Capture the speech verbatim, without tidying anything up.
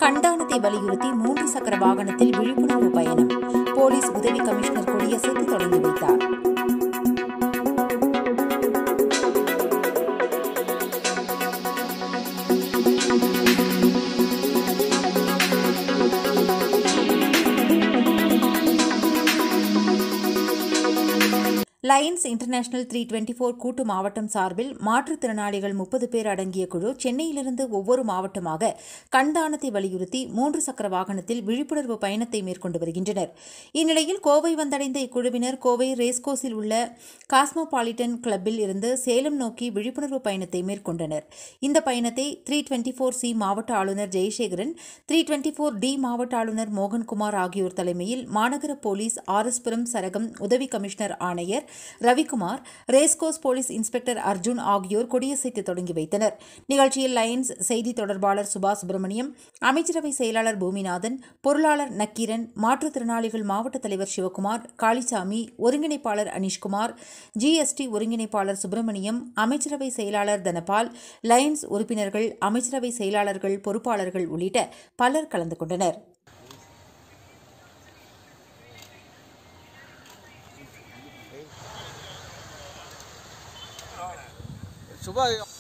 கண்டானத்தை வலியுறுத்தி மூன்று சக்கர வாகனத்தில் விழிப்புணர்வு பயணம். போலீஸ் உதவி கமிஷனர் கொடியசைத்து தொடங்கி வைத்தார். Lions International three twenty four கூட்டு மாவட்டம் சார்பில் மாற்றுத்திறனாளிகள் முப்பது பேர் அடங்கிய குழு சென்னையிலிருந்து ஒவ்வொரு மாவட்டமாக கண்தானத்தை வலியுறுத்தி மூன்று சக்கர வாகனத்தில் விழிப்புணர்வு பயணத்தை மேற்கொண்டு வருகின்றனர். இந்நிலையில் கோவை வந்தடைந்த இக்குழுவினர் கோவை ரேஸ்கோஸில் உள்ள காஸ்மோபாலிட்டன் கிளப்பில் இருந்து சேலம் நோக்கி விழிப்புணர்வு பயணத்தை மேற்கொண்டனர். இந்த பயணத்தை த்ரீ டுவெண்ட்டி ஃபோர் சி மாவட்ட ஆளுநர் Jayasekaran, three twenty four D மாவட்ட ஆளுநர் மோகன்குமார் ஆகியோர் தலைமையில் மாநகர போலீஸ் ஆர்எஸ்புரம் சரகம் உதவி கமிஷனர் ஆணையர் Ravikumar, racecourse police inspector Arjun ஆகியோர் கொடியசைத்து தொடங்கி வைத்தனர். நிகழ்ச்சியில் லயன்ஸ் செய்தி தொடர்பாளர் சுபா சுப்பிரமணியம், அமைச்சரவை செயலாளர் பூமிநாதன், பொருளாளர் நக்கீரன், மாற்றுத்திறனாளிகள் மாவட்ட தலைவர் சிவகுமார், காளிசாமி, ஒருங்கிணைப்பாளர் அனீஷ்குமார், ஜிஎஸ்டி ஒருங்கிணைப்பாளர் சுப்பிரமணியம், அமைச்சரவை செயலாளர் தனபால், லயன்ஸ் உறுப்பினர்கள், அமைச்சரவை செயலாளர்கள், பொறுப்பாளர்கள் உள்ளிட்ட பலர் கலந்து கொண்டனர். சுபா